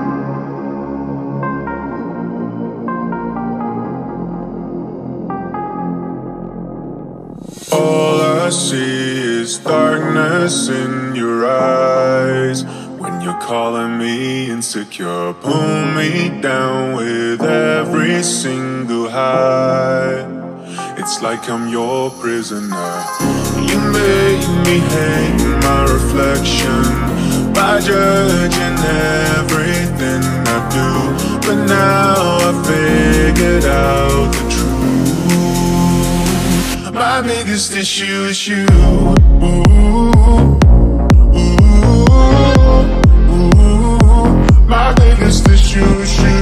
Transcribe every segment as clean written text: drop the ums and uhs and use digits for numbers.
All I see is darkness in your eyes. When you're calling me insecure, pull me down with every single high. It's like I'm your prisoner. You make me hate my reflection by judging everything I do. But now I figured out the truth. My biggest issue is you. My biggest issue is you.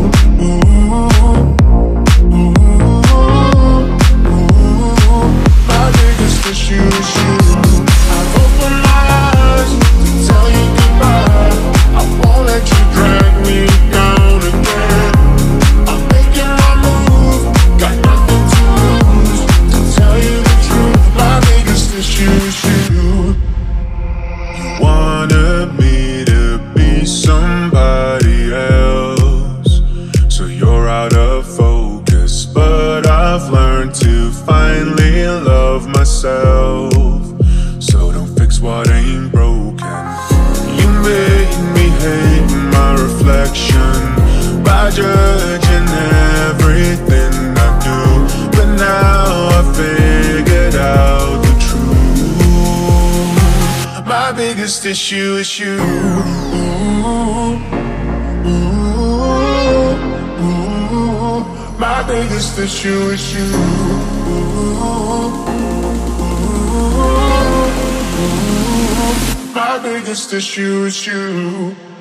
My biggest issue is you. I've opened my eyes to tell you goodbye. I won't let you drag me down again. I'm making my move, got nothing to lose. To tell you the truth, my biggest issue is you. You wanted me to be somebody else, so you're out of focus. But I've learned to finally love myself, so don't fix what ain't broken. You made me hate my reflection by judging everything I do. But now I figured out the truth. My biggest issue is you. My biggest issue is you. My biggest issue is you.